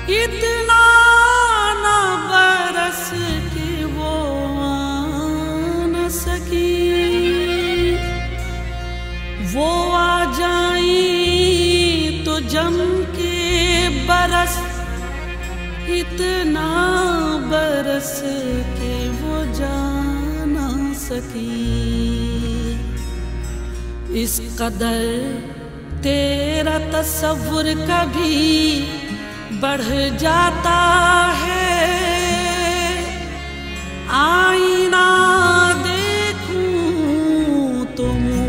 इतना ना बरस के वो आ न सकी, वो आ जाई तो जम के बरस, इतना बरस के वो जा ना सकी। इस कदर तेरा तस्वुर कभी बढ़ जाता है, आईना देखूं तो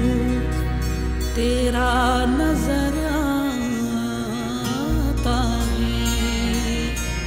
तेरा नजर आता है।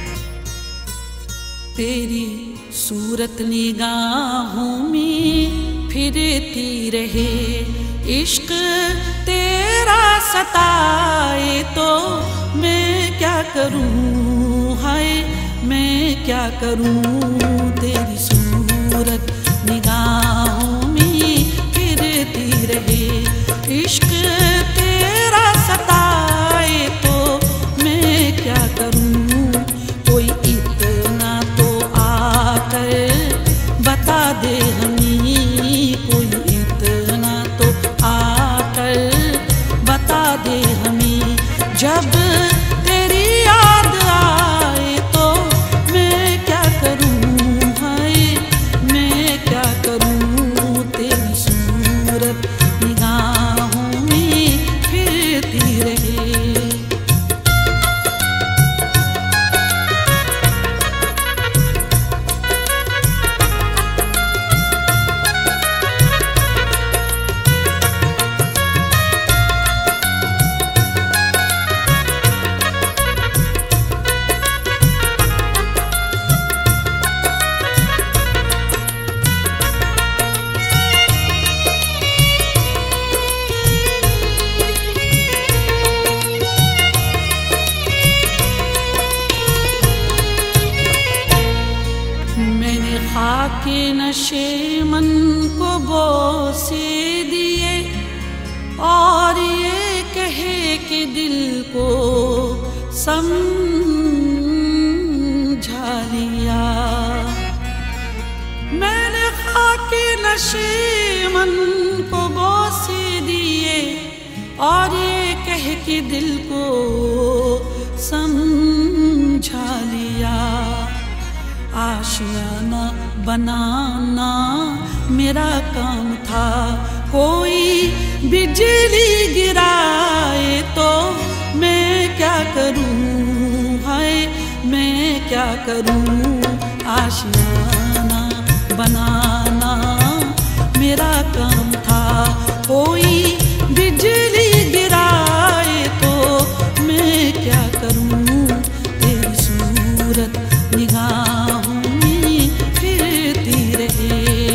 तेरी सूरत निगाहों में फिरती रहे, इश्क तेरा सताए तो मैं क्या करूं, हाय मैं क्या करूं। तेरी सूरत निगाहों में फिरती रहे, इश्क तेरा सताए तो मैं क्या करूं। कोई इतना तो आकर बता दे हमें, कोई इतना तो आकर बता दे हमें। जब तेरी याद आए तो मैं क्या करूं, हाय मैं क्या करूं। तेरी सूरत निगाहों में फिरती रहे। खाके नशे मन को बोसे दिए, और ये कहे कि दिल को समझा लिया। मैंने खाके नशे मन को बोसे दिए, और ये कह के दिल को समझा लिया। आशियाना बनाना मेरा काम था, कोई बिजली गिराए तो मैं क्या करूं, हाय मैं क्या करूं। आशियाना बनाना मेरा काम था, कोई बिजली गिराए तो मैं क्या करूं। तेरी सूरत निगाहों में फिरती रहे।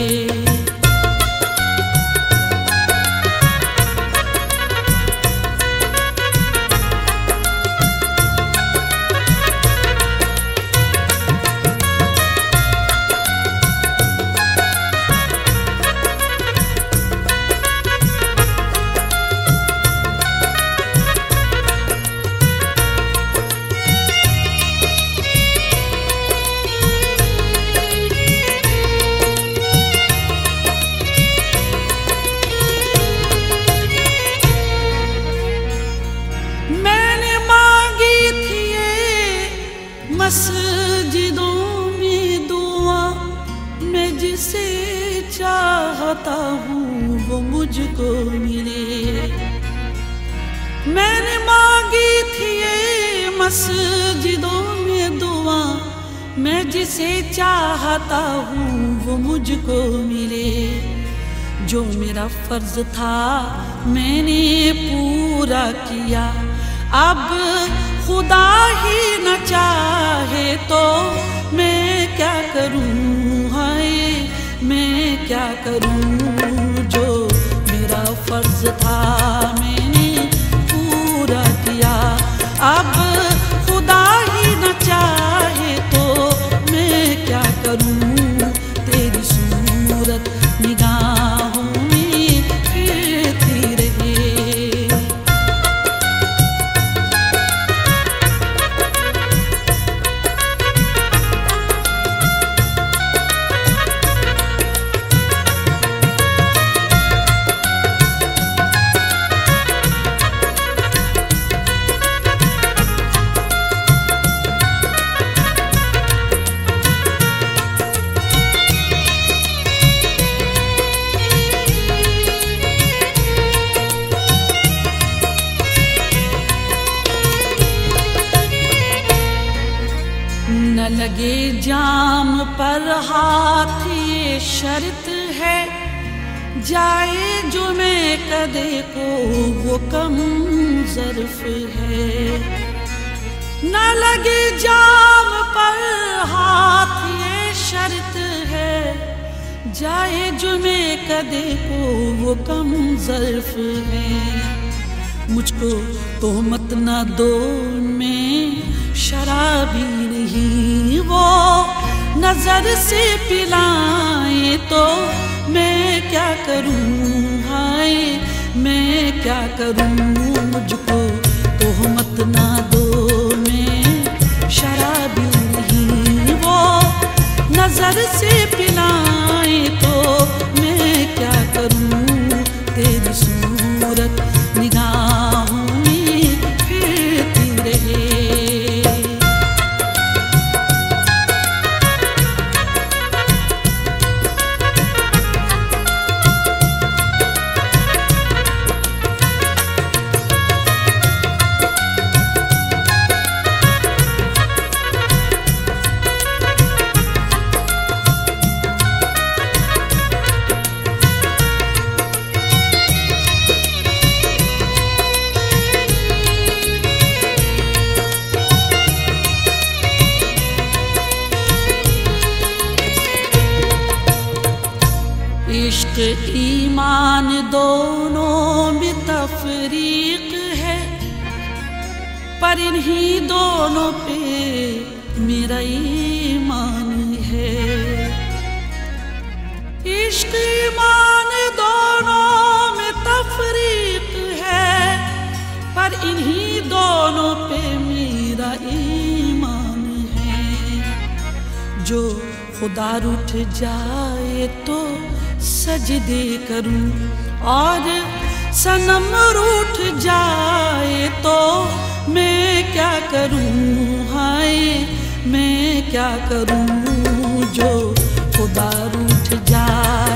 मस्जिदों में दुआ मैं जिसे चाहता हूँ वो मुझको मिले। मैंने मांगी थी ये मस्जिदों में दुआ, मैं जिसे चाहता हूँ वो मुझको मिले। जो मेरा फर्ज था मैंने पूरा किया, अब खुदा ही न चाहे तो मैं क्या करूं, हाय मैं क्या करूं। जो मेरा फर्ज था मैंने पूरा किया, अब खुदा ही न चाहे तो मैं क्या करूं। तेरी सूरत निगाहों में फिरती रहे। लगे जाम पर हाथ ये शर्त है, जाए जो मैं कदे को वो कम ज़र्फ है। न लगे जाम पर हाथ ये शर्त है, जाए जो मैं कदे को वो कम ज़र्फ है। मुझको तोहमत ना दो, मैं शराबी नहीं, वो नजर से पिलाए तो मैं क्या करूं, हाय मैं क्या करूं। मुझको तोहमत ना दो, मैं शराबी नहीं, वो नजर से पिलाए तो मैं क्या करूं। तेरी सूरत निगाहों में फिरती रहे। इश्क ईमान दोनों में तफरीक है, पर इन्हीं दोनों पे मेरा ईमान है। इश्क ईमान दोनों में तफरीक है, पर इन्हीं दोनों पे मेरा ईमान है। जो खुदा रूठ जाए तो सजदे करूं, और सनम रूठ जाए तो मैं क्या करूं, हाय मैं क्या करूं। जो खुदा रूठ जाए